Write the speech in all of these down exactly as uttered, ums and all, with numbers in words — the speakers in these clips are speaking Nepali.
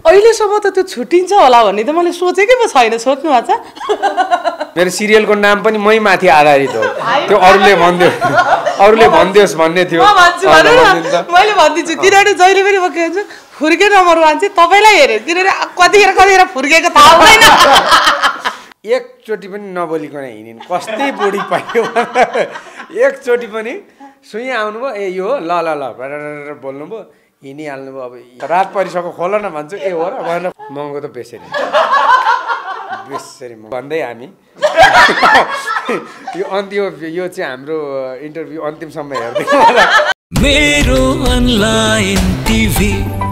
अहिलेसम्म त त्यो छुट्टिन्छ होला भन्ने त मैले सोचेकै पो छैन। सोध्नु भएको छ? मेरो सिरियलको नाम पनि मै माथि आधारित हो। त्यो अरूले भन्दियो अरूले भनिदियोस् भन्ने थियो। म भन्छु भन न, मैले भनिदिन्छु किनभने जहिले पनि म के भन्छु फुर्के नम्बर वान चाहिँ तपाईँलाई हेरेँ, किनभने कतिखेर कतिखेर फुर्केको थाहा हुँदैन। एकचोटि पनि नबोलिकन हिँडिन् कस्तै बुढी पाइयो। एकचोटि पनि सुई आउनुभयो, ए यो हो ल ल ल भनेर बोल्नुभयो, हिँडिहाल्नुभयो। अब रात परिसको खोल न भन्छु, ए हो र भनेर महँगो त बेसरी बेसरी भन्दै हामी यो अन्त्य यो चाहिँ हाम्रो इन्टरभ्यू अन्तिमसम्म हेर्दै मेरो अनलाइन टिभी।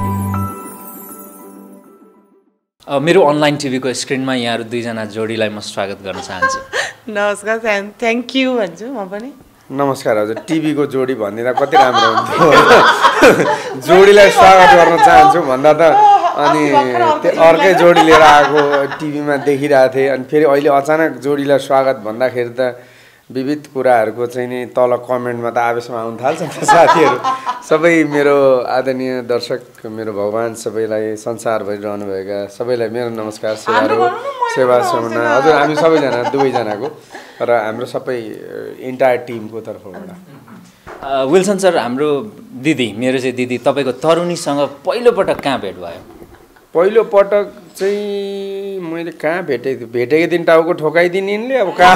मेरो अनलाइन टिभीको स्क्रिनमा यहाँहरू दुईजना जोडीलाई म स्वागत गर्न चाहन्छु। नमस्कार, थ्याङ्क यू भन्छु म पनि। नमस्कार हजुर। टिभीको जोडी भनिदिँदा कति राम्रो हुन्थ्यो। जोडीलाई स्वागत गर्न चाहन्छु भन्दा त अनि त्यो अर्कै जोडी लिएर आएको टिभीमा देखिरहेको थिएँ। अनि फेरि अहिले अचानक जोडीलाई स्वागत भन्दाखेरि त विविध कुराहरूको चाहिँ नि तल कमेन्टमा त आवेशमा आउनु थाल्छ साथीहरू। सबै मेरो आदरणीय दर्शक, मेरो भगवान् सबैलाई संसारभरि रहनुभएका सबैलाई मेरो नमस्कार, सेवाहरू सेवा समुना हजुर। हामी सबैजना दुवैजनाको र हाम्रो सबै इन्टायर टिमको तर्फबाट। विल्सन सर, हाम्रो दिदी, मेरो चाहिँ दिदी, तपाईँको तरुणीसँग पहिलोपटक कहाँ भेट भयो? पहिलो पटक चाहिँ मैले कहाँ भेटेको थिएँ, भेटेको दिन टाउको ठोकाइदिने यिनले। अब कहाँ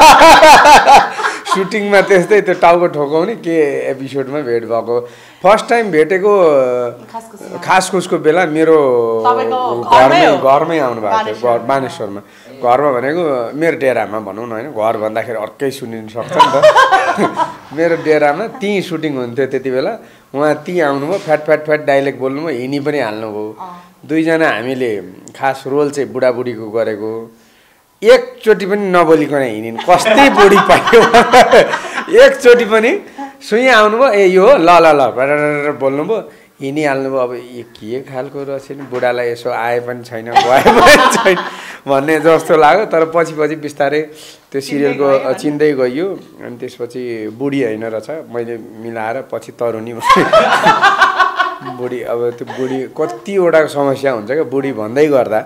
सुटिङमा त्यस्तै त्यो टाउको ठोकाउने के एपिसोडमा भेट भएको। फर्स्ट टाइम भेटेको खासखुसको बेला मेरो घरमै घरमै आउनु भएको थियो, बानेश्वरमा। घरमा भनेको मेरो डेरामा भनौँ न, होइन घर भन्दाखेरि अर्कै सुनिन सक्छ नि त। मेरो डेरामा त्यहीँ सुटिङ हुन्थ्यो त्यति बेला। उहाँ त्यहीँ आउनुभयो, फ्याट फ्याट फ्याट डाइलेक्ट बोल्नुभयो, हिँडी पनि हाल्नुभयो। दुईजना हामीले खास रोल चाहिँ बुढाबुढीको गरेको। एकचोटि पनि नबोलिकन हिँडिन् कस्तै बुढी पाइयो। एकचोटि पनि सुई आउनुभयो, ए यो हो ल ल ल भनेर बोल्नुभयो, हिँडिहाल्नुभयो। अब यो के खालको रहेछ नि, बुढालाई यसो आए पनि छैन गए पनि छैन भन्ने जस्तो लाग्यो। तर पछि पछि बिस्तारै त्यो सिरियलको चिन्दै गइयो। अनि त्यसपछि बुढी होइन रहेछ, मैले मिलाएर पछि तरुणी बुढी। अब त्यो बुढी कतिवटा समस्या हुन्छ क्या बुढी भन्दै गर्दा,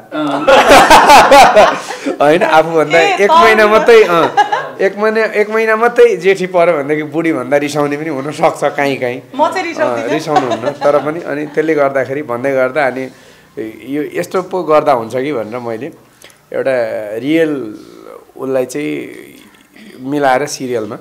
होइन आफूभन्दा एक महिना मात्रै एक महिना एक महिना मात्रै जेठी पऱ्यो भनेदेखि बुढी भन्दा रिसाउने पनि हुनसक्छ काहीँ काहीँ, रिसाउनु हुन्न। तर पनि अनि त्यसले गर्दाखेरि भन्दै गर्दा अनि यो यस्तो पो गर्दा हुन्छ कि भनेर मैले एउटा रियल उसलाई चाहिँ मिलाएर सिरियलमा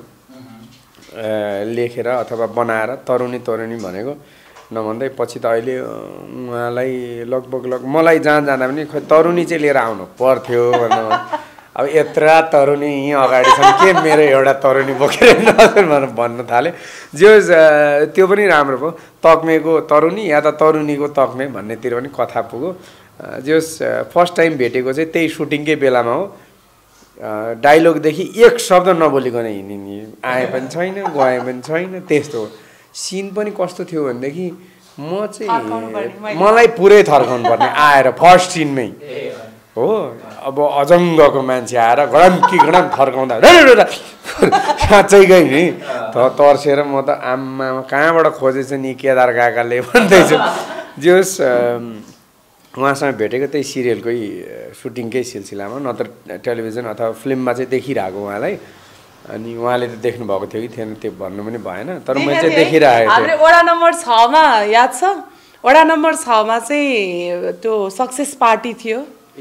लेखेर अथवा बनाएर तरुणी तरुणी भनेको नभन्दै पछि त अहिले उहाँलाई लगभग लग मलाई जहाँ जाँदा पनि खै तरुणी चाहिँ लिएर आउनु पर्थ्यो भनेर। अब यत्रा तरुणी यहीँ अगाडि छन्, के मेरो एउटा तरुणी बोकेर भनेर भन्न थालेँ। जो त्यो पनि राम्रो भयो, तक्मेको तरुणी या त तरुणीको तक्मे भन्नेतिर पनि कथा पुग्यो। जो फर्स्ट टाइम भेटेको चाहिँ त्यही सुटिङकै बेलामा हो। डाइलगदेखि एक शब्द नबोलिकन हिँडिने, आए पनि छैन गए पनि छैन, त्यस्तो हो। सिन पनि कस्तो थियो भनेदेखि म चाहिँ मलाई पुरै थर्काउनु पर्ने आएर फर्स्ट सिनमै हो। अब अजङ्गको मान्छे आएर गडम कि गडम थर्काउँदा साँच्चै गएँ नि त तर्सेर। म त आम्मा कहाँबाट खोजेछ नि केदार काकाले भन्दैछु। जोस् उहाँसँग भेटेको त्यही सिरियलकै सुटिङकै सिलसिलामा, नत्र टेलिभिजन अथवा फिल्ममा चाहिँ देखिरहेको उहाँलाई। अनि उहाँले त देख्नु भएको थियो कि थिएन त्यो भन्नु पनि भएन, तर मैले चाहिँ देखिरहेको थिएँ। हाम्रो वडा नम्बर छमा याद छ, वडा नम्बर छमा चाहिँ त्यो सक्सेस पार्टी थियो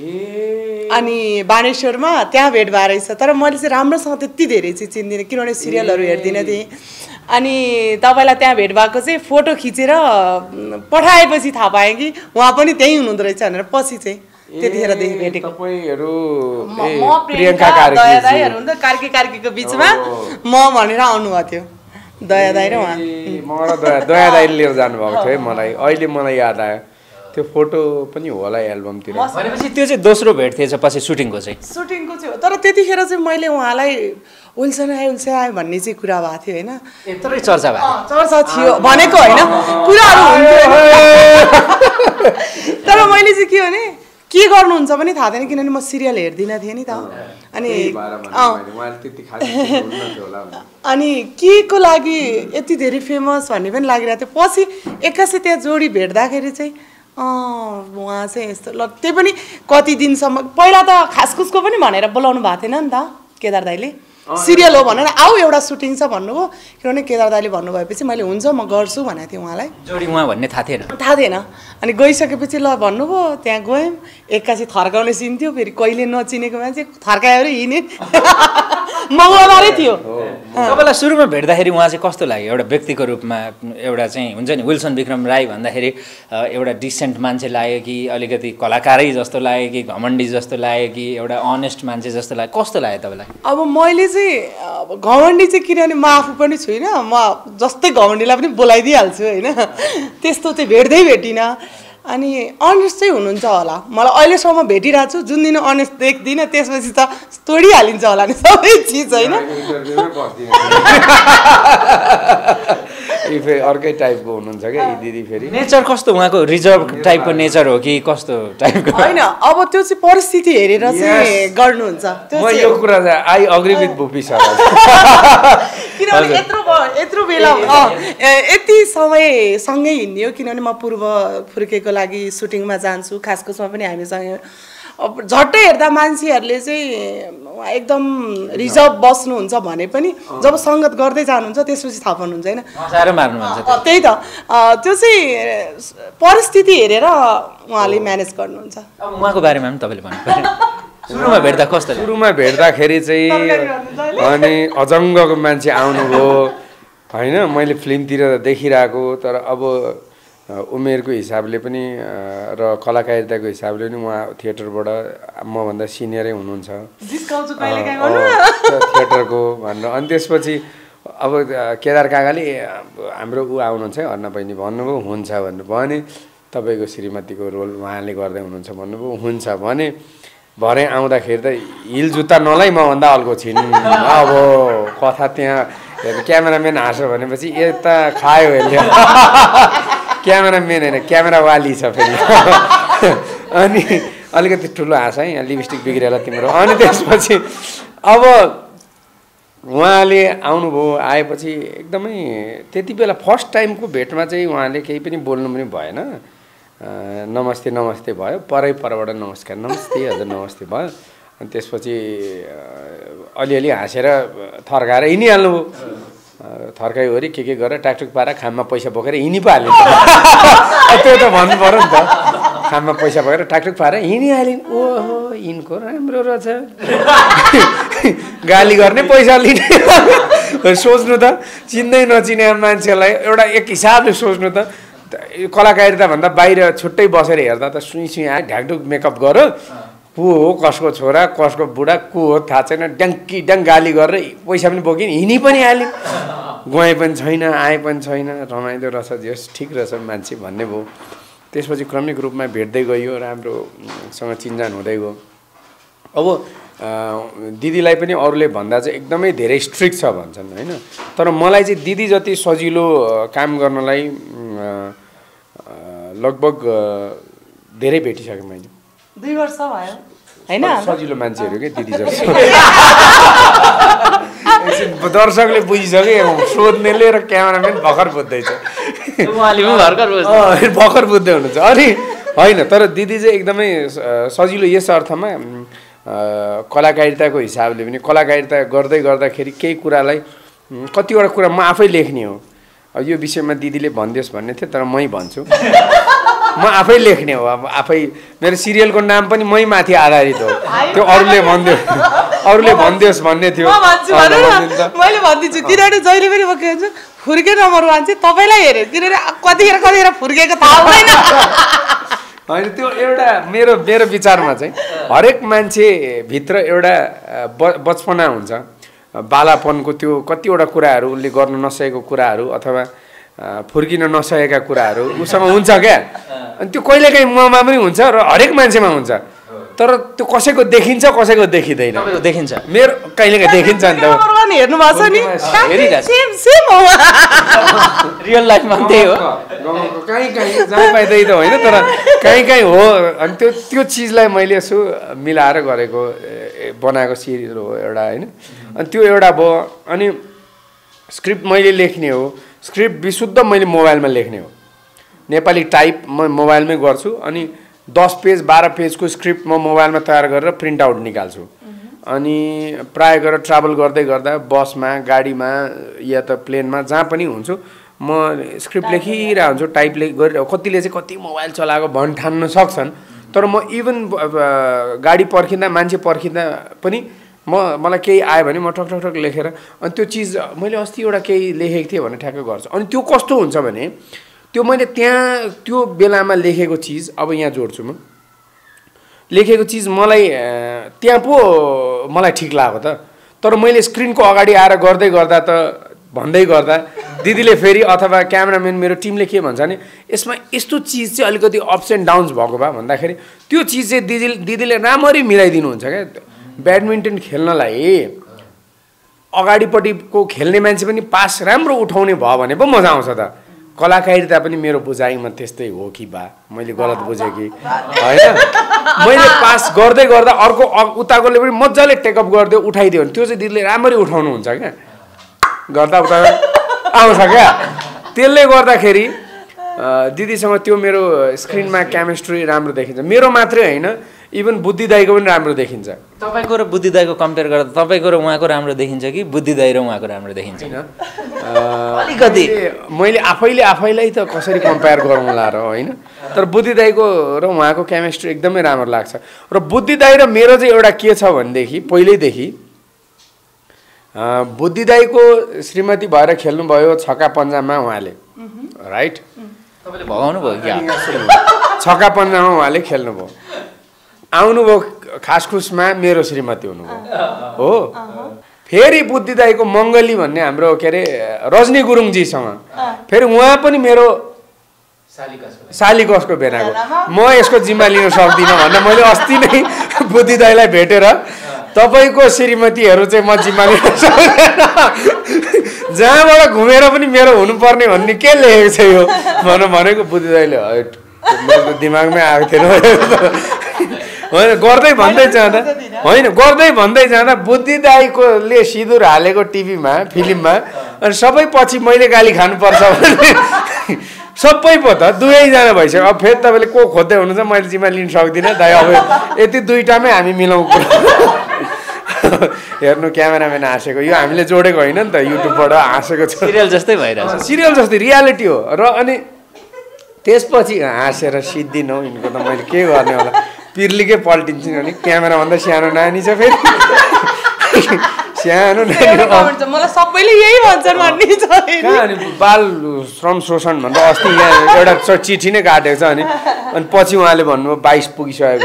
अनि बानेश्वरमा, त्यहाँ भेट भएर रहेछ। तर मैले चाहिँ राम्रोसँग त्यति धेरै चाहिँ चिन्दिनँ किनभने सिरियलहरू हेर्दिनँ थिएँ। अनि तपाईँलाई त्यहाँ भेट भएको चाहिँ फोटो खिचेर पठाएपछि थाहा पाएँ कि उहाँ पनि त्यहीँ हुनुहुँदो रहेछ भनेर। पछि चाहिँ त्यतिखेर भेटेको तपाईँहरू प्रियङ्का दया दाईहरू हुन्छ कार्की कार्कीको बिचमा म भनेर आउनुभएको थियो, दया दाई र उहाँ। मलाई दया दया दाईले लिएर जानुभएको थियो है मलाई। अहिले मलाई याद आयो त्यो फोटो पनि होला एल्बमतिर। भनेपछि त्यो चाहिँ दोस्रो भेट थिएछ पछि सुटिङको चाहिँ? सुटिङको चाहिँ हो, तर त्यतिखेर चाहिँ मैले उहाँलाई उल्सन आयो उल्सन आयो भन्ने चाहिँ कुरा भएको थियो होइन। यत्रै चर्चा भयो? चर्चा थियो भनेको होइन, कुराहरू हुन्थ्यो। तर मैले चाहिँ के भने के गर्नुहुन्छ पनि थाहा थिएन किनभने म सिरियल हेर्दिनँ थिएँ नि त। अनि अनि के को लागि यति धेरै फेमस भन्ने पनि लागिरहेको थियो। पछि एक्कासी त्यहाँ जोडी भेट्दाखेरि चाहिँ उहाँ चाहिँ यस्तो ल त्यही पनि कति दिनसम्म पहिला त खासखुसको पनि भनेर बोलाउनु भएको थिएन नि त केदार दाइले सिरियल हो भनेर आऊ एउटा सुटिङ छ भन्नुभयो किनभने केदार दाइले भन्नुभएपछि मैले हुन्छ म गर्छु भनेको थिएँ उहाँलाई जोडी उहाँ भन्ने थाहा थिएन थाहा थिएन अनि गइसकेपछि ल भन्नुभयो त्यहाँ गयौँ एक्कासी थर्काउने सिन थियो फेरि कहिले नचिनेको मान्छे थर्कायो हिँडे मगुवाबारै थियो तपाईँलाई सुरुमा भेट्दाखेरि उहाँ चाहिँ कस्तो लाग्यो एउटा व्यक्तिको रूपमा एउटा चाहिँ हुन्छ नि विल्सन विक्रम राई भन्दाखेरि एउटा डिसेन्ट मान्छे लाग्यो कि अलिकति कलाकारै जस्तो लाग्यो कि घमण्डी जस्तो लाग्यो कि एउटा अनेस्ट मान्छे जस्तो लाग्यो कस्तो लाग्यो तपाईँलाई अब मैले चाहिँ अब घमण्डी चाहिँ किनभने म आफू पनि छुइनँ म जस्तै घमण्डीलाई पनि बोलाइदिइहाल्छु होइन त्यस्तो चाहिँ भेट्दै भेटिनँ अनि अनेस्ट चाहिँ हुनुहुन्छ होला मलाई अहिलेसम्म भेटिरहेको छु जुन दिन अनेस्ट देख्दिनँ त्यसपछि त तोडिहालिन्छ होला नि सबै चिज होइन फेरि अर्कै टाइपको हुनुहुन्छ क्या यी दिदी फेरि नेचर कस्तो उहाँको रिजर्भ टाइपको नेचर हो कि कस्तो टाइपको होइन अब त्यो चाहिँ परिस्थिति हेरेर चाहिँ गर्नुहुन्छ म यो कुरा चाहिँ I agree with Bhupi sir किनभने यत्रो यत्रो बेला यति समय सँगै हिँड्ने हो किनभने म पूर्व फुर्केको लागि सुटिङमा जान्छु खासखुसमा पनि हामीसँग अब झट्टै हेर्दा मान्छेहरूले चाहिँ एकदम रिजर्भ बस्नुहुन्छ भने पनि जब सङ्गत गर्दै जानुहुन्छ त्यसपछि थाहा पाउनुहुन्छ होइन त्यही त त्यो चाहिँ परिस्थिति हेरेर उहाँले म्यानेज गर्नुहुन्छ उहाँको बारेमा पनि तपाईँले भन्नु सुरुमा भेट्दा कस्तो सुरुमा भेट्दाखेरि चाहिँ अनि अजङ्गको मान्छे आउनुभयो होइन मैले फिल्मतिर देखिरहेको तर अब उमेरको हिसाबले पनि र कलाकारिताको हिसाबले पनि उहाँ थिएटरबाट मभन्दा सिनियरै हुनुहुन्छ थिएटरको भनेर अनि त्यसपछि अब केदार काकाले हाम्रो ऊ आउनुहुन्छ है अर्ना बहिनी भन्नुभयो हुन्छ भन्नु भने तपाईँको श्रीमतीको रोल उहाँले गर्दै हुनुहुन्छ भन्नुभयो हुन्छ भने भरे आउँदाखेरि त हिल जुत्ता नलाइ मभन्दा अल्को छिन् अब कथा त्यहाँ क्यामेराम्यान हाँस्यो भनेपछि यता खायो यसले क्यामेराम्यान होइन क्यामेरा वाली छ फेरि अनि अलिकति ठुलो हाँस है यहाँ लिपस्टिक बिग्रेर तिम्रो अनि त्यसपछि अब उहाँले आउनुभयो आएपछि एकदमै त्यति बेला फर्स्ट टाइमको भेटमा चाहिँ उहाँले केही पनि बोल्नु पनि भएन नमस्ते नमस्ते भयो परै परबाट नमस्कार नमस्ते हजुर नमस्ते भयो अनि त्यसपछि अलिअलि हाँसेर थर्काएर हिँडिहाल्नुभयो थर्काइवरी के के गरेर टाकटुक पारेर खाममा पैसा बोकेर हिँडी पो हाल्यो त्यो त भन्नु पऱ्यो नि त खाममा पैसा बोकेर टाकटुक पारेर हिँडिहालिन् ओहो यिनको राम्रो रहेछ गाली गर्ने पैसा लिने सोच्नु त चिन्दै नचिने मान्छेलाई एउटा एक हिसाबले सोच्नु त कलाकारिता भन्दा बाहिर छुट्टै बसेर हेर्दा त सुई सुई आयो ढाकढुक मेकअप गर को हो कसको छोरा कसको बुढा को हो थाहा छैन ड्याङ्की ड्याङ गाली गरेर पैसा पनि बोकिन् हिँडी पनि हाल्यो गए पनि छैन आए पनि छैन रमाइलो रहेछ जस ठिक रहेछ मान्छे भन्ने भयो त्यसपछि क्रमिक रूपमा भेट्दै गयो राम्रोसँग चिन्जान हुँदै गयो अब दिदीलाई पनि अरूले भन्दा चाहिँ एकदमै धेरै स्ट्रिक्ट छ भन्छन् होइन तर मलाई चाहिँ दिदी जति सजिलो काम गर्नलाई लगभग धेरै भेटिसकेँ मैले दुई वर्ष भयो हैन सजिलो मान्छेहरू के दिदी जस्तो दर्शकले बुझिसक्यो सोध्नेले र क्यामेराम्यान भर्खर बुझ्दैछ भर्खर बुझ्दै हुनुहुन्छ अनि होइन तर दिदी चाहिँ एकदमै सजिलो यस अर्थमा कलाकारिताको हिसाबले पनि कलाकारिता गर्दै गर्दाखेरि केही कुरालाई कतिवटा कुरा म आफै लेख्ने हो अब यो विषयमा दिदीले भनिदियोस् भन्ने थियो तर मै भन्छु म आफै लेख्ने हो अब आफै मेरो सिरियलको नाम पनि मै माथि आधारित हो त्यो अरूले भनिदियो अरूले भनिदियोस् भन्ने थियो मैले भनिदिन्छु किनभने जहिले पनि म के भन्छु फुर्के नम्बर वान चाहिँ तपाईँलाई हेरेँ किनभने कतिखेर कतिखेर फुर्केको थाहा हुँदैन होइन त्यो एउटा मेरो मेरो विचारमा चाहिँ हरेक मान्छेभित्र एउटा बचपना हुन्छ बालापनको त्यो कतिवटा कुराहरू उसले गर्न नसकेको कुराहरू अथवा फुर्किन नसकेका कुराहरू उसँग हुन्छ क्या अनि त्यो कहिलेकाहीँ ममा पनि हुन्छ र हरेक मान्छेमा हुन्छ तर त्यो कसैको देखिन्छ कसैको देखिँदैन देखिन्छ मेरो कहिलेकाहीँ देखिन्छ नि त हेर्नु भएको छ नि सेम सेम हो रियल लाइफमा त्यही हो कहीँ कहीँ जहाँ पाइँदै त होइन तर कहीँ कहीँ हो अनि त्यो त्यो चिजलाई मैले यसो मिलाएर गरेको बनाएको सिरियल हो एउटा होइन अनि त्यो एउटा भयो अनि स्क्रिप्ट मैले लेख्ने हो स्क्रिप्ट विशुद्ध मैले मोबाइलमा लेख्ने हो नेपाली टाइप म मोबाइलमै गर्छु अनि दस पेज बाह्र पेजको स्क्रिप्ट म मोबाइलमा तयार गरेर प्रिन्ट आउट निकाल्छु अनि प्राय गरेर ट्राभल गर्दै गर्दा बसमा गाडीमा या त प्लेनमा जहाँ पनि हुन्छु म स्क्रिप्ट लेखिरहेको हुन्छु टाइप ले गरिरहेको कतिले चाहिँ कति मोबाइल चलाएको भन् ठान्न सक्छन् तर म इभन गाडी पर्खिँदा मान्छे पर्खिँदा पनि म मलाई केही आयो भने म ठक ठक ठक लेखेर अनि त्यो चिज मैले अस्ति एउटा केही लेखेको थिएँ भने ठ्याक्कै गर्छु अनि त्यो कस्तो हुन्छ भने त्यो मैले त्यहाँ त्यो बेलामा लेखेको चिज अब यहाँ जोड्छु म लेखेको चिज मलाई त्यहाँ पो मलाई ठिक लाग्यो त तर मैले स्क्रिनको अगाडि आएर गर्दै गर्दा त भन्दै गर्दा दिदीले फेरि अथवा क्यामेराम्यान मेरो टिमले के भन्छ भने यसमा यस्तो चिज चाहिँ अलिकति अप्स एन्ड डाउन्स भएको भए भन्दाखेरि त्यो चिज चाहिँ दिदी दिदीले राम्ररी मिलाइदिनुहुन्छ क्या ब्याडमिन्टन खेल्नलाई अगाडिपट्टिको खेल्ने मान्छे पनि पास राम्रो उठाउने भयो भने पो मजा आउँछ त कलाकारिता पनि मेरो बुझाइमा त्यस्तै हो कि बा मैले गलत बुझेँ कि होइन मैले पास गर्दै गर्दा अर्को उताकोले पनि मजाले टेकअप गरिदियो उठाइदियो भने त्यो चाहिँ दिदीले राम्ररी उठाउनुहुन्छ क्या गर्दा उता आउँछ क्या त्यसले गर्दाखेरि दिदीसँग त्यो मेरो स्क्रिनमा केमिस्ट्री राम्रो देखिन्छ मेरो मात्रै होइन इभन बुद्धि दाईको पनि राम्रो देखिन्छ तपाईँको र बुद्धि दाईको कम्पेयर गर्दा तपाईँको र उहाँको राम्रो देखिन्छ कि बुद्धि दाई र उहाँको राम्रो देखिन्छ अलिकति मैले आफैले आफैलाई त कसरी कम्पेयर गरौँला र होइन तर बुद्धि दाईको र उहाँको केमिस्ट्री एकदमै राम्रो लाग्छ र बुद्धि दाई र मेरो चाहिँ एउटा के छ भनेदेखि पहिल्यैदेखि बुद्धि दाईको श्रीमती भएर खेल्नुभयो छक्का पन्जामा उहाँले राइट तपाईँले भगाउनु भयो कि छक्का पन्जामा उहाँले खेल्नुभयो आउनुभयो खासखुसमा मेरो श्रीमती हुनुभयो हो फेरि बुद्धि दाईको मङ्गली भन्ने हाम्रो के अरे रजनी गुरुङजीसँग फेरि उहाँ पनि मेरो शालिकसको बेनाको म यसको जिम्मा लिन सक्दिनँ भनेर मैले अस्ति नै बुद्धि दाईलाई भेटेर तपाईँको श्रीमतीहरू चाहिँ म जिम्मा लिन सक्दैन जहाँबाट घुमेर पनि मेरो हुनुपर्ने भन्ने के लेखेको छ यो भनेर भनेको बुद्धि दाईले मेरो दिमागमै आएको थिएन होइन गर्दै भन्दै जाँदा होइन गर्दै भन्दै जाँदा बुद्धि दाईकोले सिँदुर हालेको टिभीमा फिल्ममा अनि सबै पछि मैले गाली खानुपर्छ भने सबै पो त दुवैजना भइसक्यो अब फेरि तपाईँले को खोज्दै हुनुहुन्छ मैले जिम्मा लिन सक्दिनँ दाई अब यति दुईटामै हामी मिलाउँ हेर्नु क्यामेराम्यान हाँसेको यो हामीले जोडेको होइन नि त युट्युबबाट हाँसेको छ सिरियल जस्तै भइरहेछ सिरियल जस्तै रियालिटी हो र अनि त्यसपछि हाँसेर सिद्धिनौ यिनको त मैले के गर्ने होला पिर्लीकै पल्टिन्छु भने क्यामेराभन्दा सानो नानी छ फेरि सानो नानी मलाई सबैले यही भन्छन् भन्ने छ कहाँ अनि बाल श्रम शोषण भन्दा अस्ति यहाँ एउटा चिठी नै काटेको छ अनि अनि पछि उहाँले भन्नुभयो बाइस पुगिसकेको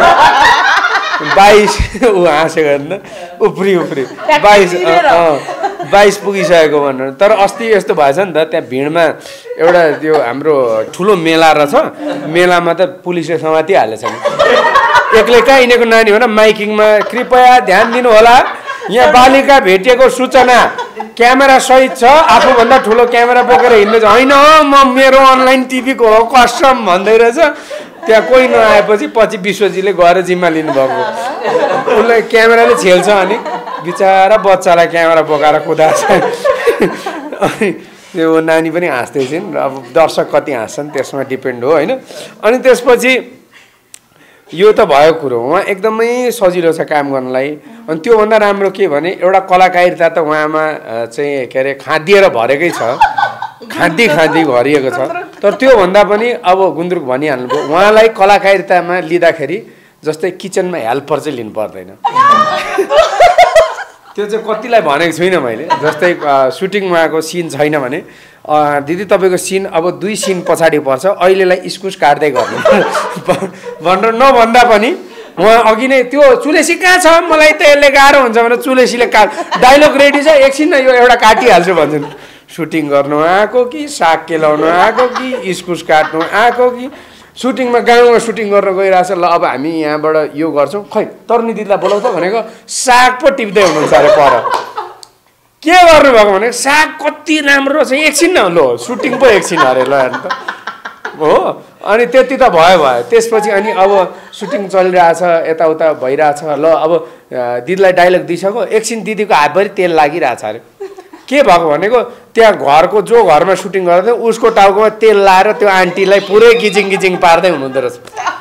बाइस ऊ हाँसेको हेर्नु उफ्री उफ्री बाइस बाइस पुगिसकेको भनेर तर अस्ति यस्तो भएछ नि त त्यहाँ भिडमा एउटा त्यो हाम्रो ठुलो मेला रहेछ मेलामा त पुलिसले समातिहालेछ नि एक्लै कहाँ यिनीहरूको नानी हो न माइकिङमा कृपया ध्यान दिनु होला यहाँ बालिका भेटिएको सूचना क्यामेरा सहित छ आफूभन्दा ठुलो क्यामेरा बोकेर हिँड्दैछ होइन म मेरो अनलाइन टिभीको हो कसम भन्दै रहेछ त्यहाँ कोही नआएपछि पछि विश्वजीले गएर जिम्मा लिनुभएको उसलाई क्यामेराले छेल्छ अनि बिचरा बच्चालाई क्यामेरा बोकाएर कुदाएको छ अनि त्यो नानी पनि हाँस्दै छिन् र अब दर्शक कति हाँस्छन् त्यसमा डिपेन्ड हो होइन अनि त्यसपछि यो त भयो कुरो उहाँ एकदमै सजिलो छ काम गर्नलाई अनि त्योभन्दा राम्रो के भने एउटा कलाकारिता त उहाँमा चाहिँ के अरे खाँदिएर भरेकै छ खाँदी खाँदी भरिएको छ तर त्योभन्दा पनि अब गुन्द्रुक भनिहाल्नुभयो उहाँलाई कलाकारितामा लिँदाखेरि जस्तै किचनमा हेल्पर चाहिँ लिनु पर्दैन त्यो चाहिँ कतिलाई भनेको छुइनँ मैले जस्तै सुटिङमा आएको सिन छैन भने दिदी तपाईँको सिन अब दुई सिन पछाडि पर्छ अहिलेलाई इस्कुस काट्दै गर्नु भनेर नभन्दा पनि उहाँ अघि नै त्यो चुलेसी कहाँ छ मलाई त यसले गाह्रो हुन्छ भने चुलेसीले काट डाइलग रेडी छ एकछिन यो एउटा काटिहाल्छु भन्छन् सुटिङ गर्नु आएको कि साग केलाउनु आएको कि इस्कुस काट्नु आएको कि सुटिङमा गाउँमा सुटिङ गर्न गइरहेछ ल अब हामी यहाँबाट यो गर्छौँ खै तरुनी दिदीलाई बोलाउँछ भनेको साग पो टिप्दै हुनुहुन्छ अरे पर के गर्नुभएको भने साग कति राम्रो छ एकछिन न लो सुटिङ पो एकछिन अरे ल हेर्नु त हो अनि त्यति त भयो भयो त्यसपछि अनि अब सुटिङ चलिरहेछ यताउता भइरहेछ ल अब दिदीलाई डाइलग दिइसक्यो एकछिन दिदीको हातभरि तेल लागिरहेछ अरे के भएको भनेको त्यहाँ घरको जो घरमा सुटिङ गर्दै उसको टाउकोमा तेल लाएर त्यो आन्टीलाई पुरै गिजिङ गिजिङ पार्दै हुनुहुँदो रहेछ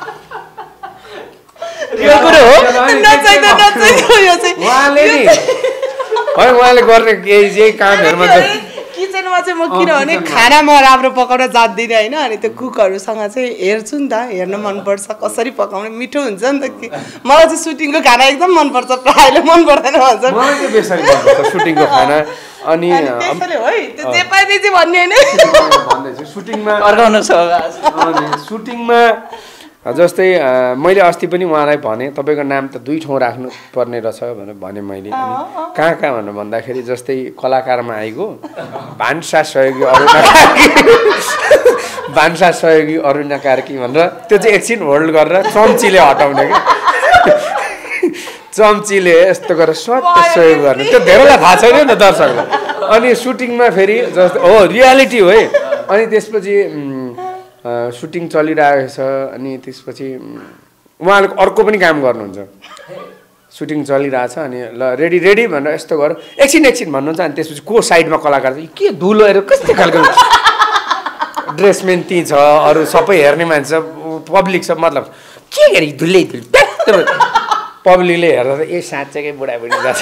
उहाँले नि है उहाँले गर्ने केही केही कामहरूमा किचनमा चाहिँ म किनभने खाना म राम्रो पकाउन जान्दिनँ होइन अनि त्यो कुकहरूसँग चाहिँ हेर्छु नि त हेर्न मनपर्छ कसरी पकाउने मिठो हुन्छ नि त कि मलाई चाहिँ सुटिङको खाना एकदम मनपर्छ प्रायःले मन पर्दैन भन्छ मलाई चाहिँ बेसरी मनपर्छ सुटिङको खाना अनि त्यसैले है त्यो जे पाइदिए चाहिँ भन्ने होइन भन्दैछु सुटिङमा अर्काउनु छ सुटिङमा जस्तै मैले अस्ति पनि उहाँलाई भने तपाईँको नाम त दुई ठाउँ राख्नु पर्ने रहेछ भनेर भने मैले अनि कहाँ कहाँ भनेर भन्दाखेरि जस्तै कलाकारमा आइगयो भान्सा सहयोगी अरुणा भान्सा सहयोगी अरुणा कार्की भनेर त्यो चाहिँ एकछिन होल्ड गरेर चम्चीले हटाउने क्या चम्चीले यस्तो गरेर स्वाट सहयोग गर्ने त्यो धेरैलाई थाहा छैन नि त दर्शकलाई अनि सुटिङमा फेरि जस्तो हो रियालिटी हो है अनि त्यसपछि सुटिङ चलिरहेको छ अनि त्यसपछि उहाँले अर्को पनि काम गर्नुहुन्छ सुटिङ चलिरहेछ अनि ल रेडी रेडी भनेर यस्तो गर एकछिन एकछिन भन्नुहुन्छ अनि त्यसपछि को साइडमा कलाकार चाहिँ के धुलोहरू कस्तो खालको ड्रेसमेन ती छ अरू सबै हेर्ने मान्छे पब्लिक छ मतलब के गरी धुलै धुल पब्लिकले हेर्दा त ए साँच्चैकै बुढाबुढी रहेछ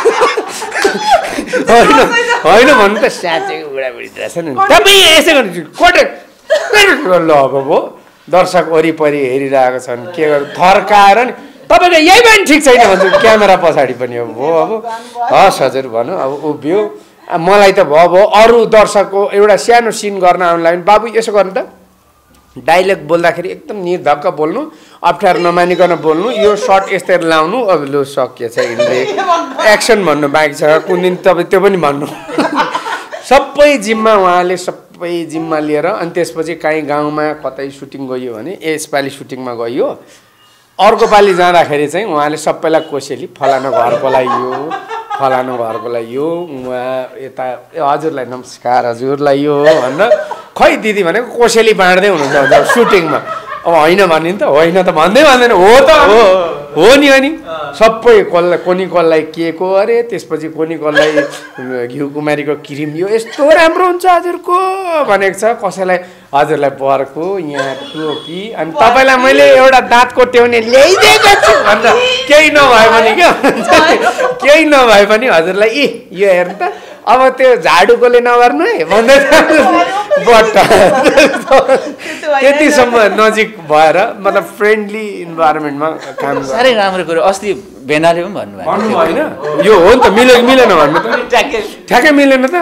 होइन होइन भन्नु त साँच्चैकै बुढाबुढी रहेछ नि तपाईँ यसो गर्नु कोटे ल अब भो दर्शक वरिपरि हेरिरहेको छन् के गर्नु थर्काएर नि तपाईँको यही पनि ठिक छैन भन्छु क्यामेरा पछाडि पनि अब हो अब हस् हजुर भनौँ अब उभियो मलाई त भयो भयो अरू दर्शकको एउटा सानो सिन गर्न आउनुलाई पनि बाबु यसो गर्नु त डाइलग बोल्दाखेरि एकदम निर्धक्क बोल्नु अप्ठ्यारो नमानिकन बोल्नु यो सर्ट यस्तै लाउनु अब लु सकिएछ यिनले एक्सन भन्नु बाँकी छ कुन दिन तपाईँ त्यो पनि भन्नु सबै जिम्मा उहाँले सबै जिम्मा लिएर अनि त्यसपछि काहीँ गाउँमा कतै सुटिङ गयो भने यसपालि सुटिङमा गयो अर्को पालि जाँदाखेरि चाहिँ उहाँले सबैलाई कोसेली फलानु घरकोलाई यो फलानु घरकोलाई यो उहाँ यता हजुरलाई नमस्कार हजुरलाई यो भनेर खै दिदी भनेको कोसेली बाँड्दै हुनुहुन्छ सुटिङमा अब होइन भन्ने नि त होइन त भन्दै भन्दैन हो त हो हो नि अनि सबै कसलाई कोनी कसलाई के को अरे त्यसपछि कोनी कसलाई घिउ कुमारीको क्रिम यो यस्तो राम्रो हुन्छ हजुरको भनेको छ कसैलाई हजुरलाई बर्को यहाँ टोपी अनि तपाईँलाई मैले एउटा दाँत कोट्याउने ल्याइदिएको छु भन्छ केही नभए पनि क्या केही नभए पनि हजुरलाई ए यो हेर्नु त अब त्यो झाडुकोले नगर्नु है भन्दै बट्टा त्यतिसम्म नजिक भएर मतलब फ्रेन्डली इन्भाइरोमेन्टमा काम साह्रै राम्रो कुरो अस्ति भेनाले पनि भन्नुभयो भन्नु होइन यो हो नि त मिल्यो मिलेन भन्नु त ठ्याक्कै मिलेन त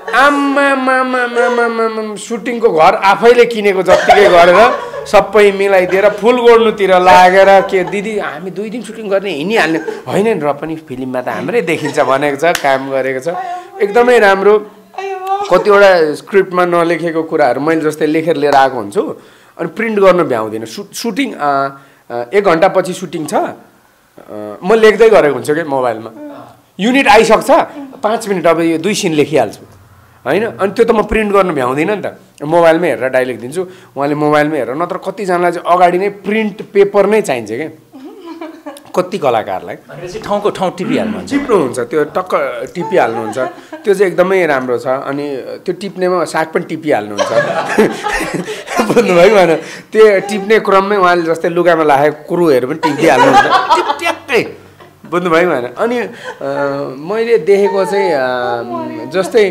आम्मा सुटिङको घर आफैले किनेको जत्तिकै गरेर सबै मिलाइदिएर फुल गोड्नुतिर लागेर के दिदी हामी दुई दिन सुटिङ गर्ने हिँडिहाल्ने होइन नि र पनि फिल्ममा त हाम्रै देखिन्छ भनेको छ काम गरेको छ एकदमै राम्रो कतिवटा स्क्रिप्टमा नलेखेको कुराहरू मैले जस्तै लेखेर लिएर आएको हुन्छु अनि प्रिन्ट गर्न भ्याउँदिनँ सु सुटिङ एक घन्टा पछि सुटिङ छ म लेख्दै गरेको हुन्छु क्या मोबाइलमा युनिट आइसक्छ पाँच मिनट अब यो दुई सिन लेखिहाल्छु होइन अनि त्यो त म प्रिन्ट गर्न भ्याउँदिनँ नि त मोबाइलमै हेरेर डाइलेक्ट दिन्छु उहाँले मोबाइलमै हेरेर नत्र कतिजनालाई चाहिँ अगाडि नै प्रिन्ट पेपर नै चाहिन्छ क्या कति कलाकारलाई ठाउँको ठाउँ टिपिहाल्नुहुन्छ टिप्नुहुन्छ त्यो टक्क टिपिहाल्नुहुन्छ त्यो चाहिँ एकदमै राम्रो छ अनि त्यो टिप्नेमा साग पनि टिपिहाल्नुहुन्छ बुझ्नुभयो भएन त्यो टिप्ने क्रममै उहाँले जस्तै लुगामा लागेको कुरोहरू पनि टिपिहाल्नुहुन्छ ट्याक्कै बुझ्नुभयो भएन अनि मैले देखेको चाहिँ जस्तै